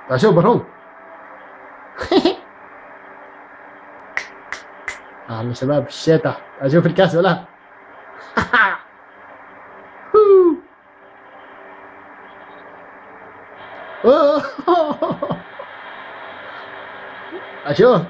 تعال شوف برهوم. يلا شباب الشيطة، تعال شوف الكاس ولا. اشوف.